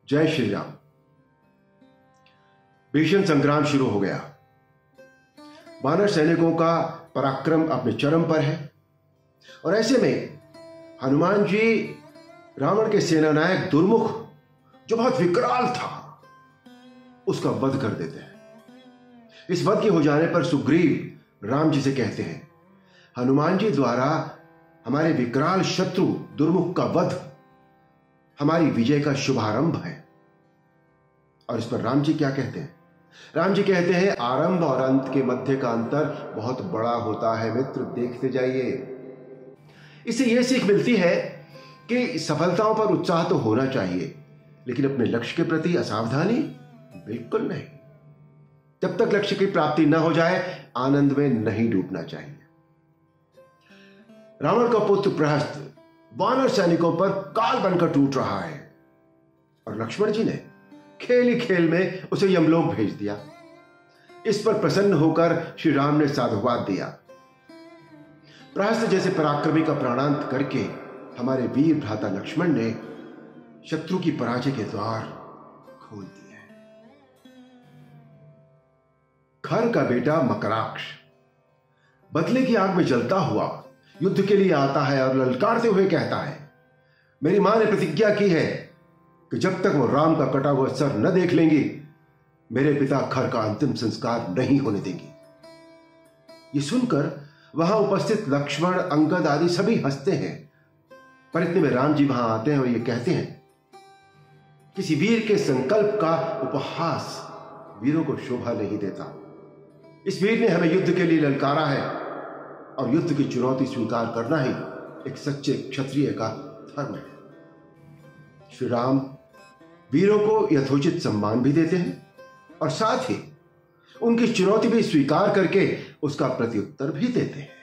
जय श्री राम। भीषण संग्राम शुरू हो गया। वानर सैनिकों का पराक्रम अपने चरम पर है और ऐसे में हनुमान जी रावण के सेनानायक दुर्मुख, जो बहुत विकराल था, उसका वध कर देते हैं। इस वध के हो जाने पर सुग्रीव राम जी से कहते हैं, हनुमान जी द्वारा हमारे विकराल शत्रु दुर्मुख का वध हमारी विजय का शुभारंभ है। और इस पर राम जी क्या कहते हैं? राम जी कहते हैं, आरंभ और अंत के मध्य का अंतर बहुत बड़ा होता है मित्र, देखते जाइए। इससे यह सीख मिलती है कि सफलताओं पर उत्साह तो होना चाहिए, लेकिन अपने लक्ष्य के प्रति असावधानी बिल्कुल नहीं। जब तक लक्ष्य की प्राप्ति न हो जाए, आनंद में नहीं डूबना चाहिए। रावण का पुत्र प्रहस्त वानर सैनिकों पर काल बनकर टूट रहा है और लक्ष्मण जी ने खेल ही खेल में उसे यमलोक भेज दिया। इस पर प्रसन्न होकर श्री राम ने साधुवाद दिया। प्रहस्त जैसे पराक्रमी का प्राणांत करके हमारे वीर भ्राता लक्ष्मण ने शत्रु की पराजय के द्वार खोल दिए। खर का बेटा मकराक्ष बदले की आग में जलता हुआ युद्ध के लिए आता है और ललकारते हुए कहता है, मेरी मां ने प्रतिज्ञा की है कि जब तक वो राम का कटा हुआ सर न देख लेंगी, मेरे पिता खर का अंतिम संस्कार नहीं होने देंगी। ये सुनकर वहां उपस्थित लक्ष्मण, अंगद आदि सभी हंसते हैं, पर इतने में राम जी वहां आते हैं और ये कहते हैं, किसी वीर के संकल्प का उपहास वीरों को शोभा नहीं देता। इस वीर ने हमें युद्ध के लिए ललकारा है और युद्ध की चुनौती स्वीकार करना ही एक सच्चे क्षत्रिय का धर्म है। श्री राम वीरों को यथोचित सम्मान भी देते हैं और साथ ही उनकी चुनौती भी स्वीकार करके उसका प्रत्युत्तर भी देते हैं।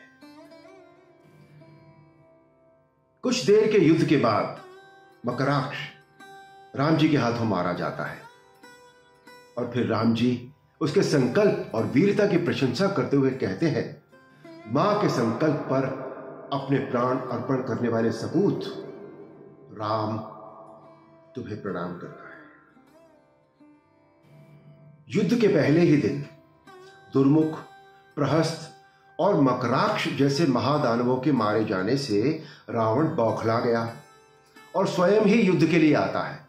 कुछ देर के युद्ध के बाद मकराक्ष राम जी के हाथों मारा जाता है और फिर राम जी उसके संकल्प और वीरता की प्रशंसा करते हुए कहते हैं, मां के संकल्प पर अपने प्राण अर्पण करने वाले सपूत राम तुम्हें प्रणाम करता है। युद्ध के पहले ही दिन दुर्मुख, प्रहस्त और मकराक्ष जैसे महादानवों के मारे जाने से रावण बौखला गया और स्वयं ही युद्ध के लिए आता है।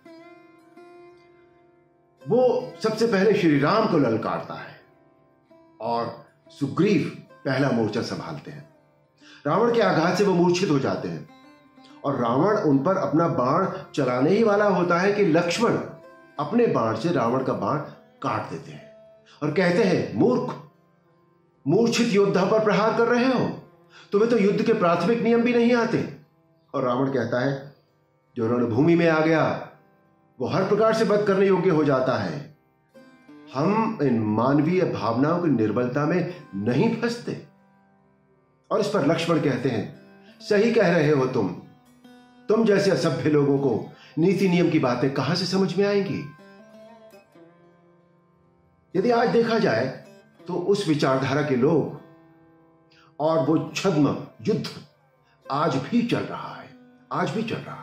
वो सबसे पहले श्री राम को ललकारता है और सुग्रीव पहला मोर्चा संभालते हैं। रावण के आघात से वो मूर्छित हो जाते हैं और रावण उन पर अपना बाण चलाने ही वाला होता है कि लक्ष्मण अपने बाण से रावण का बाण काट देते हैं और कहते हैं, मूर्ख, मूर्छित योद्धा पर प्रहार कर रहे हो, तुम्हें तो युद्ध के प्राथमिक नियम भी नहीं आते। और रावण कहता है, जो रणभूमि में आ गया वो हर प्रकार से वध करने योग्य हो जाता है। हम इन मानवीय भावनाओं की निर्बलता में नहीं फंसते। और इस पर लक्ष्मण कहते हैं, सही कह रहे हो तुम जैसे असभ्य लोगों को नीति नियम की बातें कहां से समझ में आएंगी। यदि आज देखा जाए तो उस विचारधारा के लोग और वो छद्म युद्ध आज भी चल रहा है।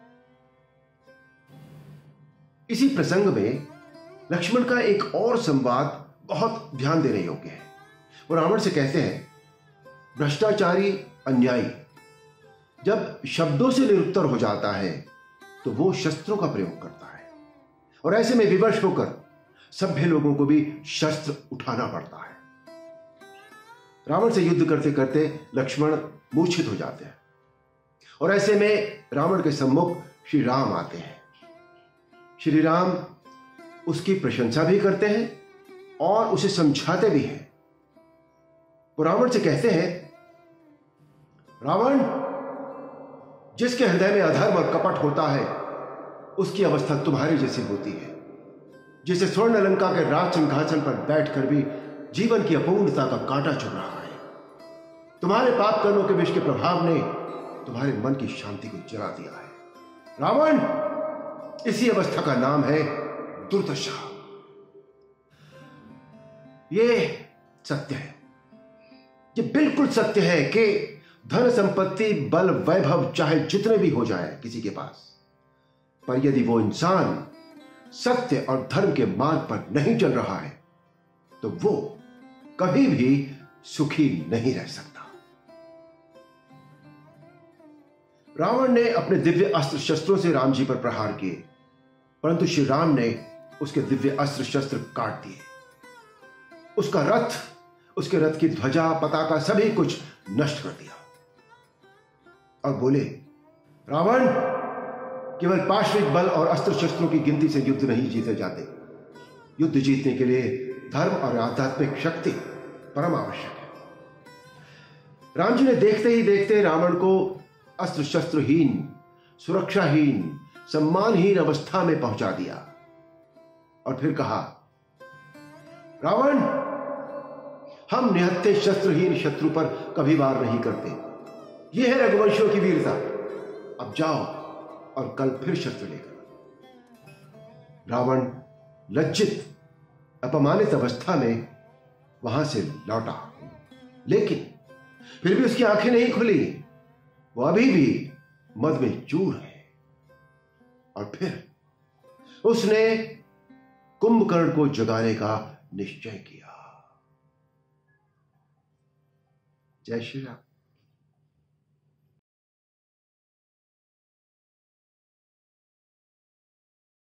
इसी प्रसंग में लक्ष्मण का एक और संवाद बहुत ध्यान देने योग्य है। वो रावण से कहते हैं, भ्रष्टाचारी, अन्यायी जब शब्दों से निरुत्तर हो जाता है तो वो शस्त्रों का प्रयोग करता है और ऐसे में विवश होकर सभ्य लोगों को भी शस्त्र उठाना पड़ता है। रावण से युद्ध करते करते लक्ष्मण मूर्छित हो जाते हैं और ऐसे में रावण के सम्मुख श्री राम आते हैं। श्री राम उसकी प्रशंसा भी करते हैं और उसे समझाते भी हैं। वो रावण से कहते हैं, रावण, जिसके हृदय में अधर्म और कपट होता है उसकी अवस्था तुम्हारी जैसी होती है, जिसे स्वर्ण लंका के राज सिंहासन पर बैठकर भी जीवन की अपूर्णता का कांटा चुभ रहा है। तुम्हारे पाप कर्मों के विष के प्रभाव ने तुम्हारे मन की शांति को जला दिया है। रावण, इसी अवस्था का नाम है दुर्दशा। ये सत्य है, ये बिल्कुल सत्य है कि धन संपत्ति, बल, वैभव चाहे जितने भी हो जाए किसी के पास, पर यदि वो इंसान सत्य और धर्म के मार्ग पर नहीं चल रहा है तो वो कभी भी सुखी नहीं रह सकता। रावण ने अपने दिव्य अस्त्र शस्त्रों से राम जी पर प्रहार किए, परंतु श्री राम ने उसके दिव्य अस्त्र शस्त्र काट दिए। उसका रथ, उसके रथ की ध्वजा, पताका सभी कुछ नष्ट कर दिया और बोले, रावण, केवल पाश्विक बल और अस्त्र शस्त्रों की गिनती से युद्ध नहीं जीते जाते। युद्ध जीतने के लिए धर्म और आध्यात्मिक शक्ति परम आवश्यक है। राम जी ने देखते ही देखते रावण को अस्त्र शस्त्रहीन, सुरक्षाहीन, सम्मानहीन अवस्था में पहुंचा दिया और फिर कहा, रावण, हम निहत्थे शस्त्रहीन शत्रु पर कभी वार नहीं करते। यह है रघुवंशियों की वीरता। अब जाओ और कल फिर शस्त्र लेकर। रावण लज्जित, अपमानित अवस्था में वहां से लौटा, लेकिन फिर भी उसकी आंखें नहीं खुली। वो अभी भी मद में चूर है। और फिर उसने कुंभकर्ण को जगाने का निश्चय किया। जय श्री राम।